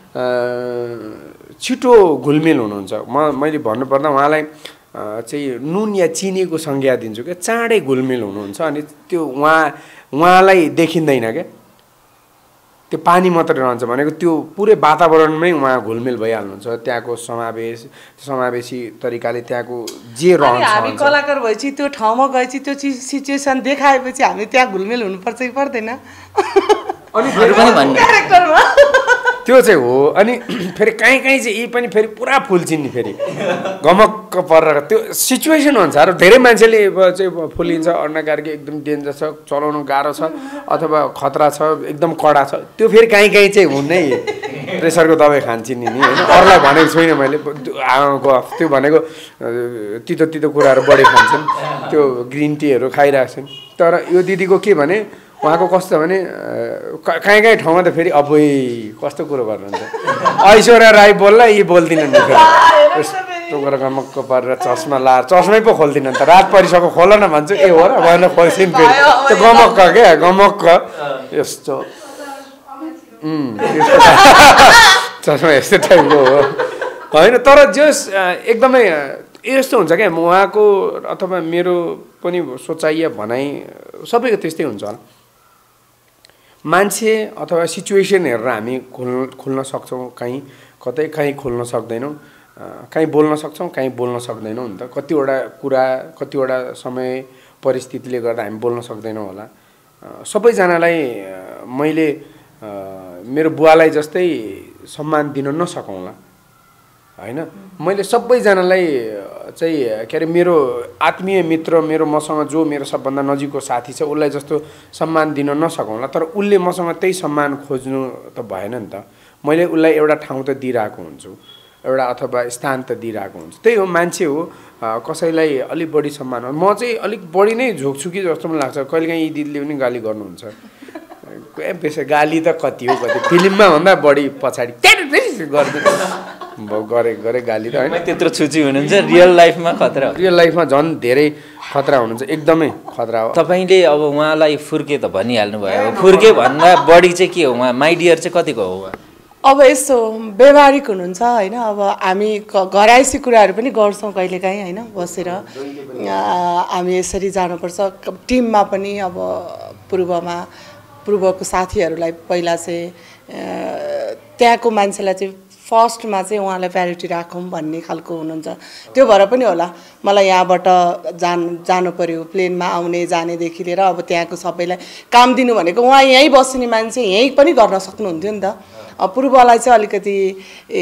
छिटो घुलमिल हुनुहुन्छ म मैले भन्नुपर्दा उहाँलाई चाहिँ नुन या चिनीको संज्ञा दिन्छु क्या चाँडै घुलमिल हुनुहुन्छ अनि त्यो उहाँ उहाँलाई देखिँदैन क्या त्यो पानी मात्रै रहन्छ भनेको त्यो पुरै वातावरणमै उहाँ घुलमिल भइहाल्नुहुन्छ त्यहाँको समावेश समावेशी तरिकाले त्यहाँको जे रहन्छ हामी कलाकार भएपछि त्यो ठाउँमा गएपछि त्यो चिज सिचुएसन देखाएपछि हामी त्यहाँ घुलमिल हुनुपर्छ कि पर्दैन अनि क्यारेक्टरमा त्यो चाहिँ हो अनि फेरि काहीँ काहीँ चाहिँ यी पनि फेरि पुरा फुल्छिन् नि फेरि गमक्क परेर त्यो सिचुएसन अनुसार धेरै मान्छेले चाहिँ फुलिन्छ अरुणा कार्की एकदम डेन्जर छ चलाउनु गाह्रो छ अथवा खतरा छ एकदम कडा छ त्यो फेरि काहीँ काहीँ चाहिँ हुनै प्रेसरको दबाई खान्छन् नि होइन अरूलाई भनेको छुइनँ मैले त्यो भनेको तितो तितो कुराहरू बढी खान्छन् त्यो ग्रिन टीहरू खाइरहेको छन् तर यो दिदीको के भने उहाँको कस्तो छ भने कहीँ कहीँ ठाउँमा त फेरि अबै कस्तो कुरो गर्नुहुन्छ ऐश्वर्या राई बोल्ला यी बोल्दिनन् नि फेरि यस्तो गरेर गमक्क पारेर चस्मा लाएर चस्मै पो खोल्दिनन् त रात परिसको खोल न भन्छु ए हो र भएन खोल्छिन् फेरि त्यो गमक्क क्या गमक्क यस्तो चस्मा यस्तो टाइपको हो होइन तर जस एकदमै यस्तो हुन्छ क्या उहाँको अथवा मेरो पनि सोचाइ या भनाइ सबैको त्यस्तै हुन्छ होला मान्छे अथवा सिचुएसन हेरेर हामी खोल्न खोल्न सक्छौँ कहीँ कतै कहीँ खोल्न सक्दैनौँ कहीँ बोल्न सक्छौँ कहीँ बोल्न सक्दैनौँ नि त कतिवटा कुरा कतिवटा समय परिस्थितिले गर्दा हामी बोल्न सक्दैनौँ होला सबैजनालाई मैले मेरो बुवालाई जस्तै सम्मान दिन नसकौँला होइन मैले सबैजनालाई चाहिँ के अरे मेरो आत्मीय मित्र मेरो मसँग जो मेरो सबभन्दा नजिकको साथी छ उसलाई जस्तो सम्मान दिन नसकौँला तर उसले मसँग त्यही सम्मान खोज्नु त भएन नि त मैले उसलाई एउटा ठाउँ त दिइरहेको हुन्छु एउटा अथवा स्थान त दिइरहेको हुन्छु त्यही हो मान्छे हो कसैलाई अलिक बढी सम्मान हो म चाहिँ अलिक बढी नै झोक्छु कि जस्तो पनि लाग्छ कहिलेकाहीँ यी दिदीले पनि गाली गर्नुहुन्छ बेसी गाली त कति हो कति फिल्ममा भन्दा बढी पछाडि गरिदिनु गरे गरे गाली त होइन त्यत्रो छुची हुनुहुन्छ रियल लाइफमा खतरा रियल लाइफमा झन् धेरै खतरा हुनुहुन्छ एकदमै खतरा हो तपाईँले अब उहाँलाई फुर्के त भनिहाल्नु भयो फुर्के भन्दा बढी चाहिँ के हो उहाँ माई डियर चाहिँ कतिको हो उहाँ अब यस्तो व्यवहारिक हुनुहुन्छ होइन अब हामी घराइसी कुराहरू पनि गर्छौँ कहिलेकाहीँ होइन बसेर हामी यसरी जानुपर्छ टिममा पनि अब पूर्वमा पूर्वको साथीहरूलाई पहिला चाहिँ त्यहाँको मान्छेलाई चाहिँ फर्स्टमा चाहिँ उहाँलाई प्रायोरिटी राखौँ भन्ने खालको हुनुहुन्छ त्यो भएर पनि होला मलाई यहाँबाट जान जानु पर्यो प्लेनमा आउने जानेदेखि लिएर अब त्यहाँको सबैलाई काम दिनु भनेको उहाँ यहीँ बस्ने मान्छे यहीँ पनि गर्न सक्नुहुन्थ्यो नि त पूर्वलाई चाहिँ अलिकति ए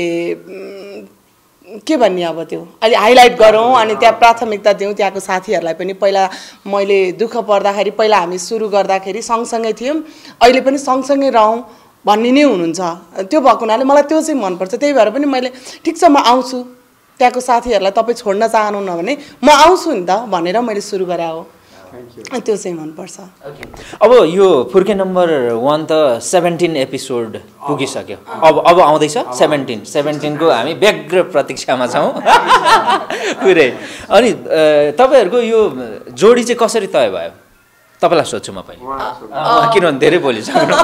के भन्ने अब त्यो अलि हाइलाइट गरौँ अनि त्यहाँ प्राथमिकता दिउँ त्यहाँको साथीहरूलाई पनि पहिला मैले दुःख पर्दाखेरि पहिला हामी सुरु गर्दाखेरि सँगसँगै थियौँ अहिले पनि सँगसँगै रहौँ भन्ने नै हुनुहुन्छ त्यो भएको हुनाले मलाई त्यो चाहिँ मनपर्छ त्यही भएर पनि मैले ठिक छ म आउँछु त्यहाँको साथीहरूलाई तपाईँ छोड्न चाहनुहुन्न भने म आउँछु नि त भनेर मैले सुरु गरे हो त्यो चाहिँ मनपर्छ अब यो फुर्के नम्बर वान त सेभेन्टिन एपिसोड पुगिसक्यो अब अब आउँदैछ सेभेन्टिन सेभेन्टिनको हामी व्यग्र प्रतीक्षामा छौँ पुरै अनि तपाईँहरूको यो जोडी चाहिँ कसरी तय भयो तपाईँलाई सोध्छु म पहिले किनभने धेरै बोलिसक्नु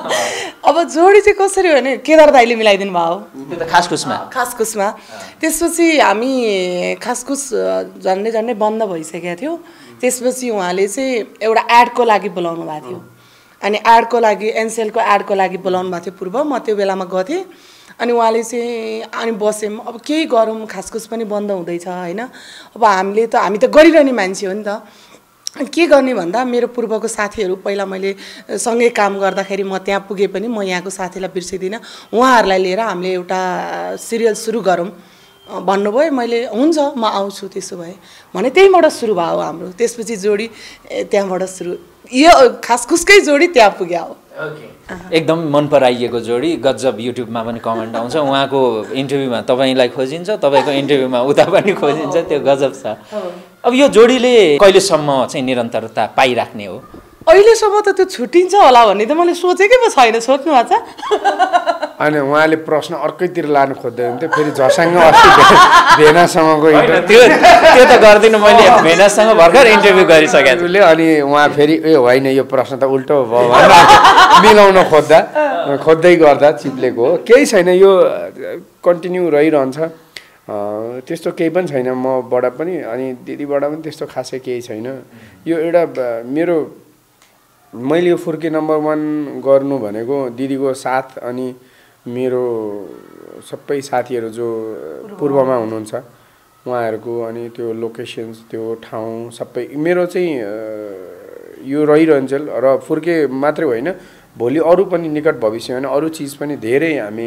अब जोडी चाहिँ कसरी भने केदार दाइले मिलाइदिनु भयो त्यो त खासखुसमा खासखुसमा त्यसपछि हामी खासखुस झन्डै झन्डै बन्द भइसकेको थियो त्यसपछि उहाँले चाहिँ एउटा एडको लागि बोलाउनु भएको थियो अनि एडको लागि एनसेलको एडको लागि बोलाउनु भएको थियो पूर्व म त्यो बेलामा गथेँ अनि उहाँले चाहिँ अनि बस्यौँ अब केही गरौँ खासखुस पनि बन्द हुँदैछ होइन अब हामीले त हामी त गरिरहने मान्छे हो नि त के गर्ने भन्दा मेरो पूर्वको साथीहरू पहिला मैले सँगै काम गर्दाखेरि म त्यहाँ पुगे पनि म यहाँको साथीलाई बिर्सिदिनँ उहाँहरूलाई लिएर हामीले एउटा सिरियल सुरु गरौँ भन्नुभयो मैले हुन्छ म आउँछु त्यसो भए भने त्यहीँबाट सुरु भयो हाम्रो त्यसपछि जोडी त्यहाँबाट सुरु यो खासखुसकै जोडी त्यहाँ पुग्यो हो एकदम मन पराइएको जोडी गजब युट्युबमा पनि कमेन्ट आउँछ उहाँको इन्टरभ्यूमा तपाईँलाई खोजिन्छ तपाईँको इन्टरभ्यूमा उता पनि खोजिन्छ त्यो गजब छ अब यो जोडीले कहिलेसम्म चाहिँ निरन्तरता पाइराख्ने हो अहिलेसम्म त त्यो छुट्टिन्छ होला भन्ने त मैले सोचेकै पो छैन सोच्नु भएको छ अनि उहाँले प्रश्न अर्कैतिर लानु खोज्दै हुन्थ्यो फेरि झसँग अस्ति भेनासँगको त्यो त्यो त गर्दिनँ मैले भेनासँग भर्खर इन्टरभ्यू गरिसकेको छु अनि उहाँ फेरि ए होइन यो प्रश्न त उल्टो भयो मिलाउन खोज्दा खोज्दै गर्दा चिप्लेको हो केही छैन यो कन्टिन्यू रहिरहन्छ त्यस्तो केही पनि छैन मबाट पनि अनि दिदीबाट पनि त्यस्तो खासै केही छैन यो एउटा मेरो मैले यो फुर्के नम्बर वान गर्नु भनेको दिदीको साथ अनि मेरो सबै साथीहरू जो पूर्वमा हुनुहुन्छ उहाँहरूको अनि त्यो लोकेसन्स त्यो ठाउँ सबै मेरो चाहिँ यो रहिरहन्छ र फुर्के मात्रै होइन भोलि अरू पनि निकट भविष्यमा अरू चिज पनि धेरै हामी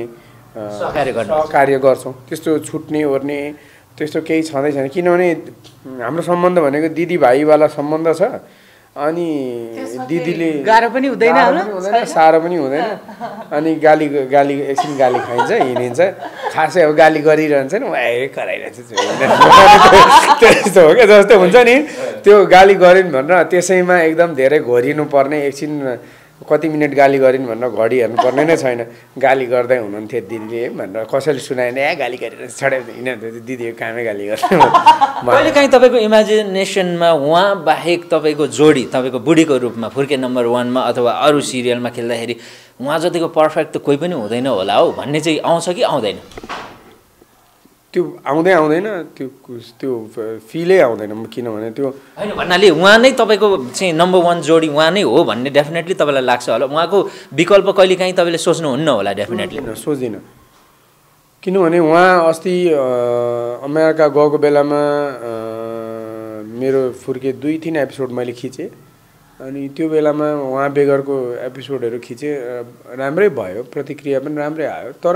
सहकार्य गर्छौँ त्यस्तो छुट्ने ओर्ने त्यस्तो केही छँदै छैन किनभने हाम्रो सम्बन्ध भनेको दिदी भाइवाला सम्बन्ध छ अनि दिदीले गाह्रो पनि हुँदैन हुँदैन साह्रो पनि हुँदैन अनि गाली गाली एकछिन गाली खाइन्छ हिँडिन्छ खासै अब गाली गरिरहन्छ नि ए कराइरहेछ त्यस्तो हो क्या जस्तो हुन्छ नि त्यो गाली गरिन् भनेर त्यसैमा एकदम धेरै घोरिनु पर्ने एकछिन कति मिनट गाली गरिन् भनेर घडी हेर्नु पर्ने नै छैन गाली गर्दै हुनुहुन्थ्यो दिदीले भनेर कसैले सुनाएन ए गाली गरेर छडाइ हिँड्नु दिदीको कामै गाली गर्नु कहिले काहीँ तपाईँको इमेजिनेसनमा उहाँ बाहेक तपाईँको जोडी तपाईँको बुढीको रूपमा फुर्के नम्बर वानमा अथवा अरू सिरियलमा खेल्दाखेरि उहाँ जतिको पर्फेक्ट त कोही पनि हुँदैन होला हौ भन्ने चाहिँ आउँछ कि आउँदैन त्यो आउँदै आउँदैन त्यो त्यो फिलै आउँदैन किनभने त्यो होइन भन्नाले उहाँ नै तपाईँको चाहिँ नम्बर वान जोडी उहाँ नै हो भन्ने डेफिनेटली तपाईँलाई लाग्छ होला उहाँको विकल्प कहिले काहीँ तपाईँले सोच्नुहुन्न होला डेफिनेटली सोच्दिनँ किनभने उहाँ अस्ति अमेरिका गएको बेलामा मेरो फुर्के दुई तिन एपिसोड मैले खिचेँ अनि त्यो बेलामा उहाँ बेगरको एपिसोडहरू खिचेँ राम्रै भयो प्रतिक्रिया पनि राम्रै आयो तर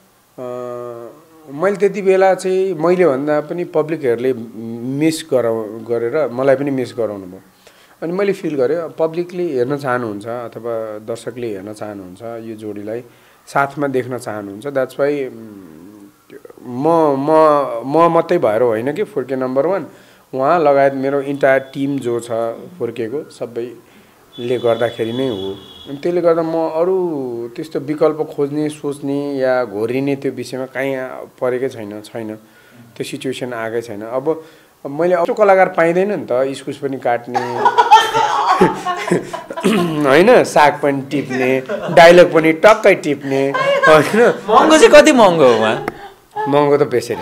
मैले त्यति बेला चाहिँ मैले भन्दा पनि पब्लिकहरूले मिस गराउ गरेर मलाई पनि मिस गराउनु भयो अनि मैले फिल गरेँ पब्लिकले हेर्न चाहनुहुन्छ अथवा दर्शकले हेर्न चाहनुहुन्छ यो जोडीलाई साथमा देख्न चाहनुहुन्छ द्याट्स वाइ म म म मात्रै भएर होइन कि फुर्के नम्बर वान उहाँ लगायत मेरो इन्टायर टिम जो छ फुर्केको सबैले गर्दाखेरि नै हो अनि त्यसले गर्दा म अरू त्यस्तो विकल्प खोज्ने सोच्ने या घोरिने त्यो विषयमा कहीँ परेकै छैन छैन त्यो सिचुएसन आएकै छैन अब मैले अरू कलाकार पाइँदैन नि त इस्कुस पनि काट्ने होइन साग पनि टिप्ने डायलग पनि टक्कै टिप्ने होइन महँगो चाहिँ कति महँगो हो उहाँ महँगो त बेसरी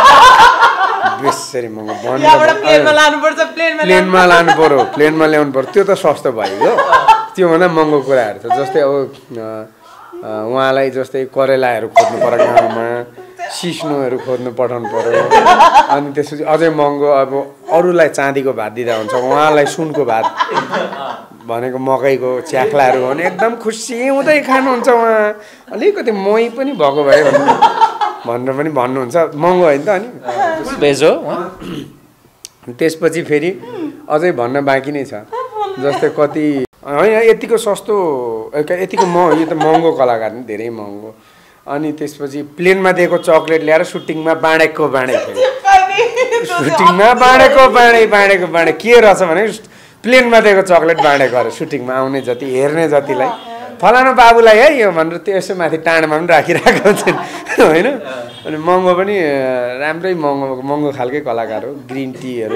बेसरी महँगो प्लेनमा लानुपर्छ प्लेनमा लानु पर्यो प्लेनमा ल्याउनु पर्यो त्यो त सस्तो भइगयो त्योभन्दा महँगो कुराहरू छ जस्तै अब उहाँलाई जस्तै करेलाहरू खोज्नु पर्यो गाउँमा सिस्नोहरू खोज्नु पठाउनु पर्यो अनि त्यसपछि अझै महँगो अब अरूलाई चाँदीको भात दिँदा हुन्छ उहाँलाई सुनको भात भनेको मकैको च्याख्लाहरू हो भने एकदम खुसी हुँदै खानुहुन्छ उहाँ अलिकति मही पनि भएको भए भन्नु भनेर पनि भन्नुहुन्छ महँगो होइन त अनि भेज हो त्यसपछि फेरि अझै भन्न बाँकी नै छ जस्तै कति होइन यतिको सस्तो यतिको म यो त महँगो कलाकार नि धेरै महँगो अनि त्यसपछि प्लेनमा दिएको चक्लेट ल्याएर सुटिङमा बाँडेको बाँडे सुटिङमा बाँडेको बाँडे बाँडेको बाँडे के रहेछ भने प्लेनमा दिएको चक्लेट बाँडेको अरे सुटिङमा आउने जति हेर्ने जतिलाई फलाना बाबुलाई है यो भनेर त्यो यसो माथि टाढमा पनि राखिरहेको हुन्छ होइन अनि महँगो पनि राम्रै महँगो महँगो खालकै कलाकार हो ग्रिन टीहरू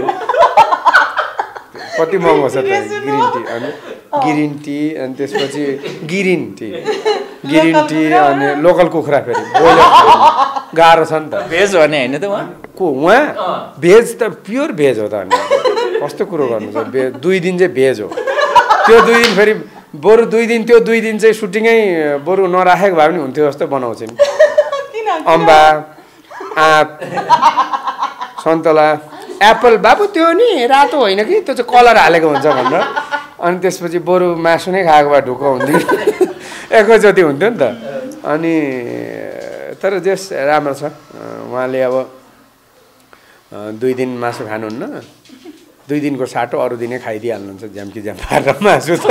कति महँगो छ त ग्रिन टी अनि ग्रिन टी अनि त्यसपछि गिरिन टी ग्रिन टी अनि लोकल कुखुरा फेरि गाह्रो छ नि त भेज भने होइन त उहाँ को उहाँ भेज त प्योर भेज हो त अनि कस्तो कुरो गर्नु छ भे दुई दिन चाहिँ भेज हो त्यो दुई दिन फेरि बरु दुई दिन त्यो दुई दिन चाहिँ सुटिङै बरु नराखेको भए पनि हुन्थ्यो जस्तो बनाउँछ नि अम्बा आँप सन्तोला एप्पल बाबु त्यो नि रातो होइन कि त्यो चाहिँ कलर हालेको हुन्छ भनेर अनि त्यसपछि बरु मासु नै खाएको भए ढुक्क हुन्थ्यो एकैचोटि हुन्थ्यो नि त अनि तर जस राम्रो छ उहाँले अब दुई दिन मासु खानुहुन्न दुई दिनको साटो अरू दिनै खाइदिइहाल्नुहुन्छ झ्याम्की झ्याम पारेर मासु त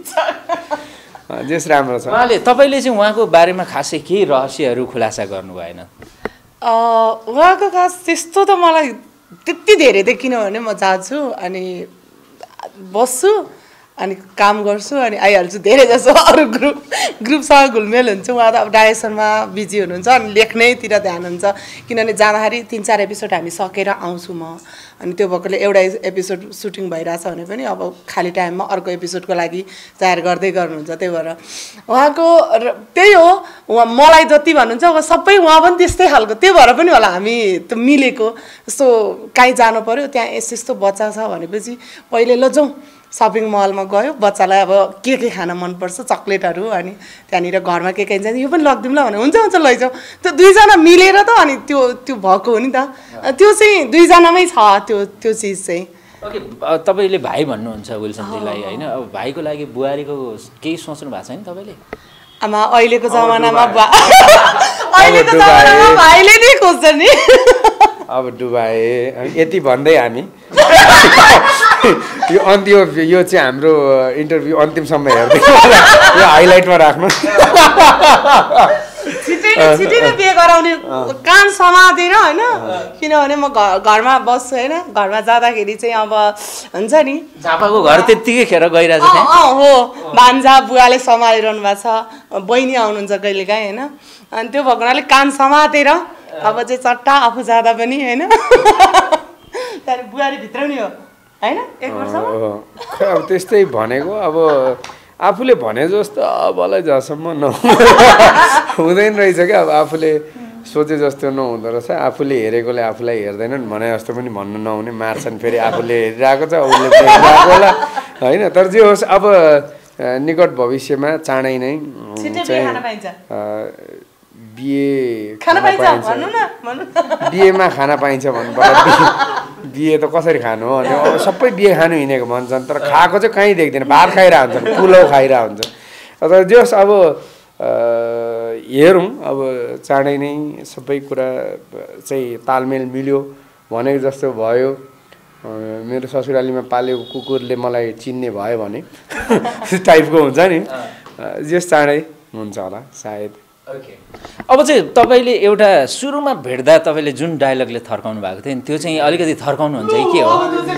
जस राम्रो छ उहाँले तपाईँले चाहिँ उहाँको बारेमा खासै केही रहस्यहरू खुलासा गर्नु भएन उहाँको खास त्यस्तो त मलाई त्यति धेरै त किनभने म जान्छु अनि बस्छु अनि काम गर्छु अनि आइहाल्छु धेरै जसो अरू ग्रुप ग्रुपसँग घुलमेल हुन्छ उहाँ त अब डाइरेक्सनमा बिजी हुनुहुन्छ अनि लेख्नैतिर ध्यान हुन्छ किनभने जाँदाखेरि तिन चार एपिसोड हामी सकेर आउँछु म अनि त्यो भएकोले एउटा एपिसोड सुटिङ भइरहेछ भने पनि अब खाली टाइममा अर्को एपिसोडको लागि तयार गर्दै गर्नुहुन्छ त्यही भएर उहाँको त्यही हो उहाँ मलाई जति भन्नुहुन्छ उहाँ सबै उहाँ पनि त्यस्तै खालको त्यही भएर पनि होला हामी त मिलेको जस्तो काहीँ जानु पऱ्यो त्यहाँ यस्तो यस्तो बच्चा छ भनेपछि पहिले ल जाउँ सपिङ मलमा गयो बच्चालाई अब के के खान मनपर्छ चक्लेटहरू अनि त्यहाँनिर घरमा के के चाहिन्छ यो पनि लगिदिउँ ल भने हुन्छ हुन्छ लैजाउँ त्यो दुईजना मिलेर त अनि त्यो त्यो भएको हो नि त त्यो चाहिँ दुईजनामै छ त्यो त्यो चिज चाहिँ ओके तपाईँले भाइ भन्नुहुन्छ विल्सनजीलाई होइन अब भाइको लागि बुहारीको केही सोच्नु भएको छ नि तपाईँले आमा अहिलेको जमानामा अहिलेको जमानामा भाइले नै खोज्छ नि अब डुबाए यति भन्दै हामी यो अन्तिम यो चाहिँ हाम्रो इन्टरभ्यू अन्तिमसम्म हेरिदिनु होला यो हाइलाइटमा राख्नु छिटै छिटै नै बिहे गराउने कान समातेर होइन किनभने म घरमा बस्छु होइन घरमा जाँदाखेरि चाहिँ अब हुन्छ नि झापाको घर त्यत्तिकै खेर गइरहेछ हो भान्जा बुवाले सम्हालिरहनु भएको छ बहिनी आउनुहुन्छ कहिलेकाहीँ होइन अनि त्यो भएको हुनाले कान समातेर अब चाहिँ चट्टा आफू जाँदा पनि होइन त्यहाँदेखि बुहारी भित्र नि हो होइन एक वर्षमा अब त्यस्तै भनेको अब आफूले भने जस्तो अबलाई जहाँसम्म न हुँदैन रहेछ क्या अब आफूले सोचे जस्तो नहुँदो रहेछ आफूले हेरेकोले आफूलाई हेर्दैनन् भने जस्तो पनि भन्नु नहुने मार्छन् फेरि आफूले हेरिरहेको छ उसले हेरिरहेको होला होइन तर जे होस् अब निकट भविष्यमा चाँडै नै बिहे बिहेमा खाना पाइन्छ भन्नुपर्छ बिहे त कसरी खानु हो अनि अब सबै बिहे खानु हिँडेको भन्छन् तर खाएको चाहिँ कहीँ देख्दैन भात खाइरहेको हुन्छ पुलाउ खाइरहेको हुन्छ तर जे होस् अब हेरौँ अब चाँडै नै सबै कुरा चाहिँ तालमेल मिल्यो भनेको जस्तो भयो मेरो ससुरालीमा पालेको कुकुरले मलाई चिन्ने भयो भने टाइपको हुन्छ नि जस चाँडै हुन्छ होला सायद अब चाहिँ तपाईँले एउटा सुरुमा भेट्दा तपाईँले जुन डायलगले थर्काउनु भएको थियो नि त्यो चाहिँ अलिकति थर्काउनुहुन्छ कि के हो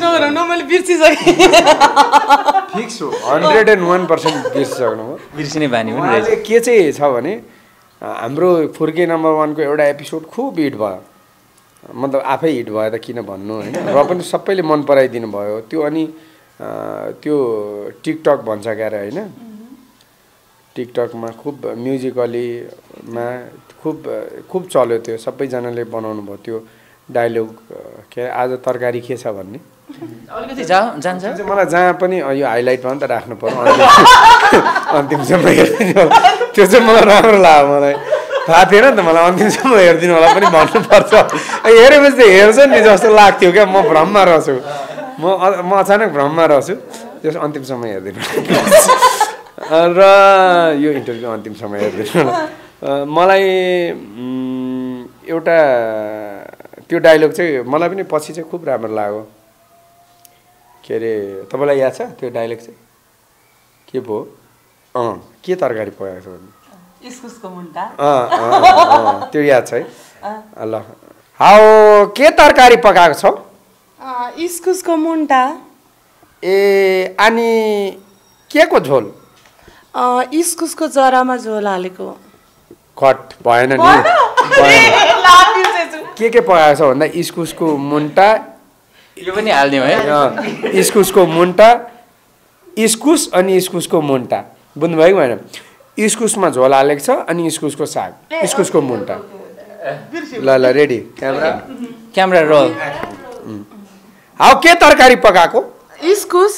फिक्स हो हन्ड्रेड एन्ड वान पर्सेन्ट बिर्सिसक्नु हो बिर्सिने बानी पनि रहेछ के चाहिँ छ भने हाम्रो फुर्के नम्बर वानको एउटा एपिसोड खुब हिट भयो मतलब आफै हिट भयो त किन भन्नु होइन र पनि सबैले मन पराइदिनु भयो त्यो अनि त्यो टिकटक भन्छ क्यारे होइन टिकटकमा खुब म्युजिकलीमा खुब खुब चल्यो त्यो सबैजनाले बनाउनु भयो त्यो डायलग के आज तरकारी के छ भन्ने अलिकति जा जान्छ मलाई जहाँ पनि यो हाइलाइटमा पनि त राख्नु पर्यो अन्तिमसम्म हेरिदिनु होला त्यो चाहिँ मलाई राम्रो लाग्यो मलाई थाहा थिएन नि त मलाई अन्तिमसम्म हेरिदिनु होला पनि भन्नुपर्छ हेरेपछि त हेर्छ नि जस्तो लाग्थ्यो क्या म भ्रममा रहेछु म म अचानक भ्रममा रहेछु त्यस अन्तिमसम्म हेरिदिनु र यो इन्टरभ्यू अन्तिमसम्म हेरिदिनु मलाई एउटा त्यो डायलग चाहिँ मलाई पनि पछि चाहिँ खुब राम्रो लाग्यो के अरे तपाईँलाई याद छ त्यो डायलग चाहिँ के भयो अँ के तरकारी पकाएको छ भने इस्कुसको मुन्टा अँ त्यो याद छ है ल हाउ के तरकारी पकाएको छौ इस्कुसको मुन्टा ए अनि के को झोल इस्कुसको जरामा झोल हालेको कट भएन नि के के पकाएको छ भन्दा इस्कुसको मुन्टा यो पनि हाल्दिउँ है इस्कुसको मुन्टा इस्कुस अनि इस्कुसको मुन्टा बुझ्नुभएको भएन इस्कुसमा झोल हालेको छ अनि इस्कुसको साग इस्कुसको मुन्टा ल ल रेडी क्यामेरा क्यामेरा रोल हाउ के तरकारी पकाएको इस्कुस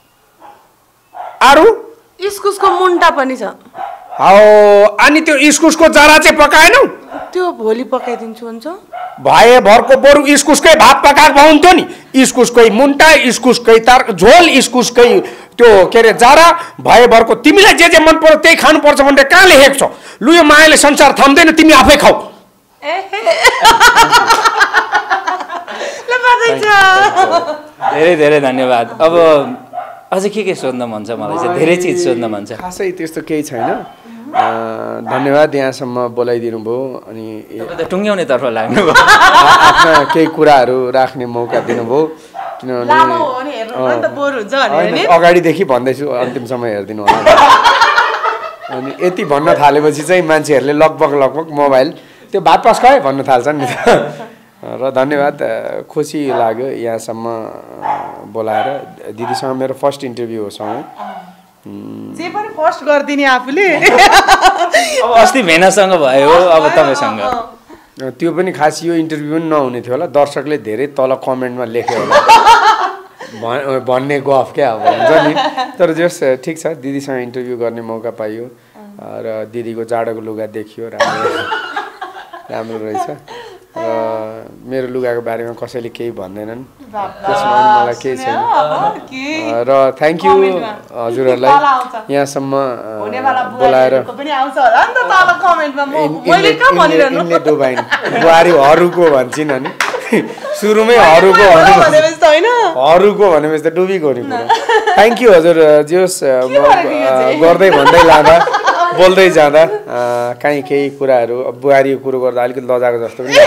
अरू इस्कुसको मुन्टा पनि छ हाउ अनि त्यो इस्कुसको जरा चाहिँ पकाएनौ त्यो भोलि पकाइदिन्छु हुन्छ भए भरको बरु इस्कुसकै भात पकाएको हुन्थ्यो नि इस्कुसकै मुन्टा इस्कुसकै तर झोल इस्कुसकै त्यो के अरे जरा भए भरको तिमीलाई जे जे मन पर्छ त्यही खानुपर्छ भनेर कहाँ लेखेको छ लु यो मायाले संसार थाम्दैन तिमी आफै खाऊ धेरै धेरै धन्यवाद अब अझै के के सोध्न मन छ मलाई चाहिँ धेरै चिज सोध्न मन छ खासै त्यस्तो केही छैन धन्यवाद यहाँसम्म बोलाइदिनु भयो अनि टुङ्ग्याउने तर्फ लाग्नु भयो आफ्ना केही कुराहरू राख्ने मौका दिनुभयो किनभने अगाडिदेखि भन्दैछु अन्तिमसम्म हेरिदिनु होला अनि यति भन्न थालेपछि चाहिँ मान्छेहरूले लगभग लगभग मोबाइल त्यो भात पास खाए भन्न थाल्छन् नि र धन्यवाद खुसी लाग्यो यहाँसम्म बोलाएर दिदीसँग मेरो फर्स्ट इन्टरभ्यू हो सँगै जे पनि फर्स्ट गरिदिने आफूले अब अस्ति भेनासँग भयो अब तपाईँसँग त्यो पनि खास यो इन्टरभ्यू पनि नहुने थियो होला दर्शकले धेरै तल कमेन्टमा लेख्यो होला भन्ने गफ क्या अब हुन्छ नि तर जस ठिक छ दिदीसँग इन्टरभ्यू गर्ने मौका पाइयो र दिदीको जाडोको लुगा देखियो राम्रो राम्रो रहेछ र मेरो लुगाको बारेमा कसैले केही भन्दैनन् त्यसमा मलाई केही छैन र थ्याङ्क यू हजुरहरूलाई यहाँसम्म बोलाएर यिनले डुबाइन् बुहारीहरूको भन्छन् अनि सुरुमै हरूको भनेपछि त होइन हरूको भनेपछि त डुबीको नि पुरा थ्याङ्क यू हजुर जोस् गर्दै भन्दै लाँदा बोल्दै जाँदा काहीँ केही कुराहरू बुहारीको कुरो गर्दा अलिकति लजाएको जस्तो पनि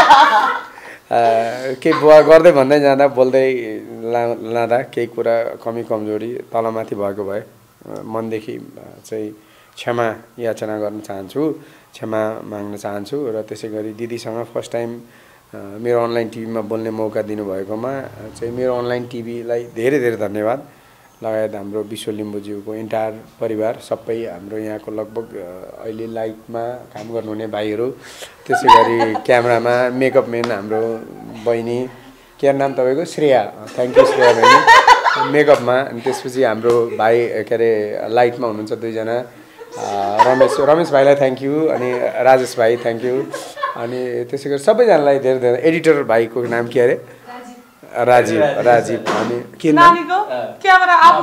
केही बुवा गर्दै भन्दै जाँदा बोल्दै ला लाँदा केही कुरा कमी कमजोरी तलमाथि भएको भए मनदेखि चाहिँ क्षमा याचना गर्न चाहन्छु क्षमा माग्न चाहन्छु र त्यसै गरी दिदीसँग फर्स्ट टाइम मेरो अनलाइन टिभीमा बोल्ने मौका दिनुभएकोमा चाहिँ मेरो अनलाइन टिभीलाई धेरै धेरै धन्यवाद लगायत हाम्रो विश्व लिम्बूज्यूको इन्टायर परिवार सबै हाम्रो यहाँको लगभग अहिले लाइटमा काम गर्नुहुने भाइहरू त्यसै गरी क्यामेरामा मेकअप मेन हाम्रो बहिनी के नाम तपाईँको श्रेया थ्याङ्क यू श्रेया बहिनी मेकअपमा अनि त्यसपछि हाम्रो भाइ के अरे लाइटमा हुनुहुन्छ दुईजना रमेश रमेश भाइलाई थ्याङ्क यू अनि राजेश भाइ थ्याङ्क यू अनि त्यसै गरी सबैजनालाई धेरै धेरै एडिटर भाइको नाम के अरे राजीव राजीव अनि के नानीको क्यामेरा आफू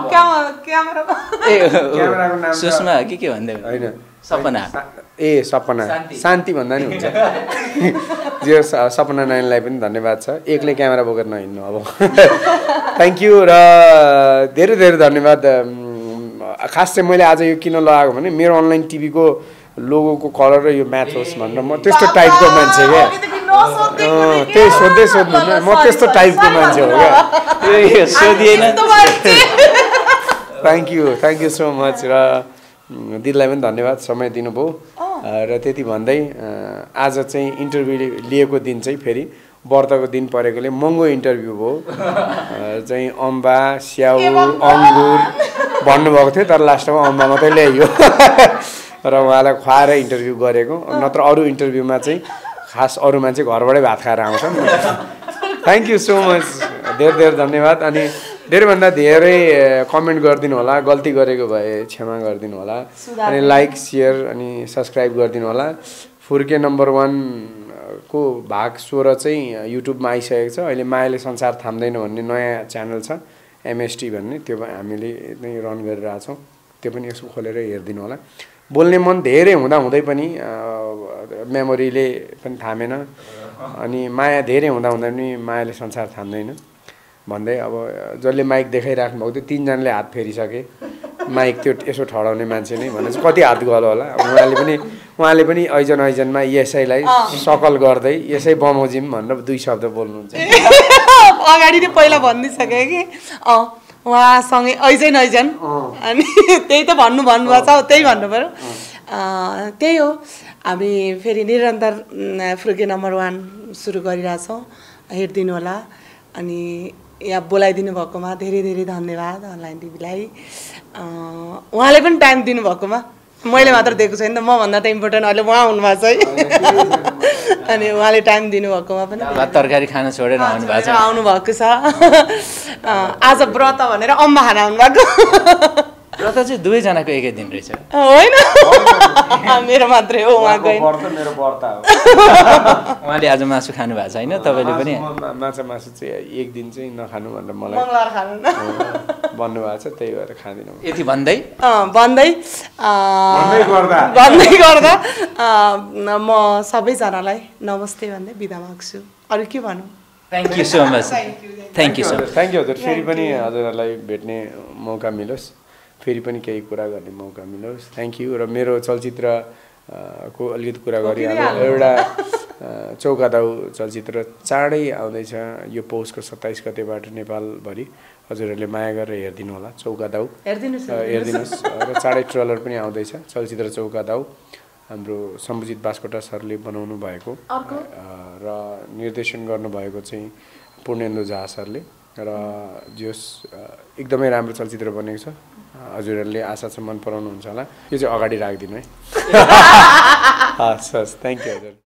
क्यामेराको नाम सुषमा के के भन्दै हैन सपना ए सपना शान्ति भन्दा नि हुन्छ जे सपना नानीलाई पनि धन्यवाद छ एकले क्यामेरा बोकेर नहिँड्नु अब थ्याङ्क यू र धेरै धेरै धन्यवाद खास चाहिँ मैले आज यो किन लगाएको भने मेरो अनलाइन टिभीको लोगोको कलर र यो म्याच होस् भनेर म त्यस्तो टाइपको मान्छे क्या त्यही सोध्दै सोध्नु म त्यस्तो टाइपको मान्छे हो क्या सोधिएन thank you thank you so much र दिदीलाई पनि धन्यवाद समय दिनुभयो र त्यति भन्दै आज चाहिँ इन्टरभ्यू लिएको दिन चाहिँ फेरि व्रतको दिन परेकोले महँगो इन्टरभ्यू भयो चाहिँ अम्बा स्याउ अङ्गुर भन्नुभएको थियो तर लास्टमा अम्बा मात्रै ल्याइयो र उहाँलाई खुवाएर इन्टरभ्यू गरेको नत्र अरू इन्टरभ्यूमा चाहिँ खास अरू मान्छे घरबाटै भात खाएर आउँछन् थ्याङ्क यू सो मच धेरै धेरै धन्यवाद अनि धेरैभन्दा धेरै कमेन्ट गरिदिनु होला गल्ती गरेको भए क्षमा गरिदिनु होला अनि लाइक सेयर अनि सब्सक्राइब गरिदिनु होला फुर्के नम्बर वान को भाग सोह्र चाहिँ युट्युबमा आइसकेको छ अहिले मायाले संसार थाम्दैन भन्ने नयाँ च्यानल छ एमएसटी भन्ने त्यो हामीले नै रन गरिरहेछौँ त्यो पनि यसो खोलेर हेरिदिनु होला बोल्ने मन धेरै हुँदा हुँदै पनि मेमोरीले पनि थामेन अनि माया धेरै हुँदा हुँदा पनि मायाले संसार थाम्दैन भन्दै अब जसले माइक देखाइराख्नु भएको थियो तिनजनाले हात फेरिसके माइक त्यो यसो ठडाउने मान्छे नै भने चाहिँ कति हात गलो होला उहाँले पनि उहाँले पनि ऐजन ऐजनमा यसैलाई सकल गर्दै यसै बमोजिम भनेर दुई शब्द बोल्नुहुन्छ अगाडि नै पहिला भनिदिइसके कि अँ उहाँसँगै ऐजन ऐजन अनि त्यही त भन्नु भन्नुभएको छ त्यही भन्नु पऱ्यो त्यही हो हामी फेरि निरन्तर फुर्के नम्बर वान सुरु गरिरहेछौँ हेरिदिनु होला अनि यहाँ बोलाइदिनु भएकोमा धेरै धेरै धन्यवाद अनलाइन टिभीलाई उहाँले पनि टाइम दिनुभएकोमा मैले मात्र दिएको छैन त मभन्दा त इम्पोर्टेन्ट अहिले उहाँ हुनुभएको छ है अनि उहाँले टाइम दिनुभएकोमा पनि तरकारी खान छोडेर आउनुभएको छ आउनुभएको छ आज व्रत भनेर अम्बा खान आउनुभएको व्रत चाहिँ दुवैजनाको एकै दिन रहेछ होइन मेरो मात्रै हो उहाँको मेरो व्रत हो उहाँले आज मासु खानु भएको छ होइन तपाईँले पनि माछा मासु चाहिँ एक दिन चाहिँ नखानु भनेर मलाई मङ्गलबार खानु भन्नुभएको छ त्यही भएर खाँदिनँ यति भन्दै भन्दै भन्दै गर्दा म सबैजनालाई नमस्ते भन्दै बिदा माग्छु अरू के भनौँ thank you so much thank you so much thank you हजुर फेरि पनि हजुरहरूलाई भेट्ने मौका मिलोस् फेरि पनि केही कुरा गर्ने मौका मिलोस् थ्याङ्क यू र मेरो चलचित्र को अलिकति कुरा गरिहाल्नु एउटा चौकादाउ चलचित्र चाँडै आउँदैछ यो पौषको सत्ताइस गतेबाट नेपालभरि हजुरहरूले माया गरेर हेरिदिनु होला चौकादाउ हेरिदिनुहोस् र चाँडै ट्रेलर पनि आउँदैछ चलचित्र चौकादाउ हाम्रो सम्बुजित बास्कोटा सरले बनाउनु भएको र निर्देशन गर्नुभएको चाहिँ पूर्णेन्दु झा सरले र जोस एकदमै राम्रो चलचित्र बनेको छ हजुरहरूले आशा छ मन पराउनुहुन्छ होला यो चाहिँ अगाडि राखिदिनु है हस् हस् थ्याङ्क यू हजुर